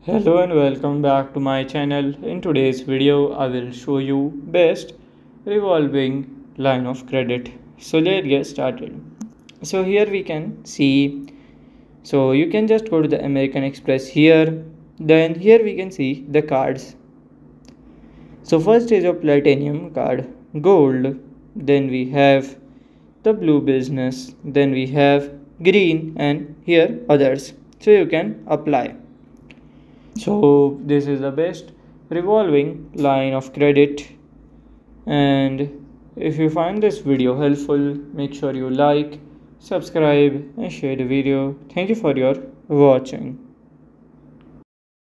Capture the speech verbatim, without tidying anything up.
Hello and welcome back to my channel. In today's video I will show you best revolving line of credit. So let's get started. So here we can see, so you can just go to the American Express here. Then here we can see the cards. So first is a platinum card, gold, then we have the blue business, then we have green, and here others. So you can apply. So this is the best revolving line of credit, and if you find this video helpful, make sure you like, subscribe and share the video. Thank you for your watching.